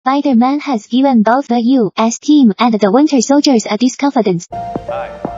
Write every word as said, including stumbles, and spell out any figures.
Spider-Man has given both the U S team and the Winter Soldiers a disconfidence. Hi.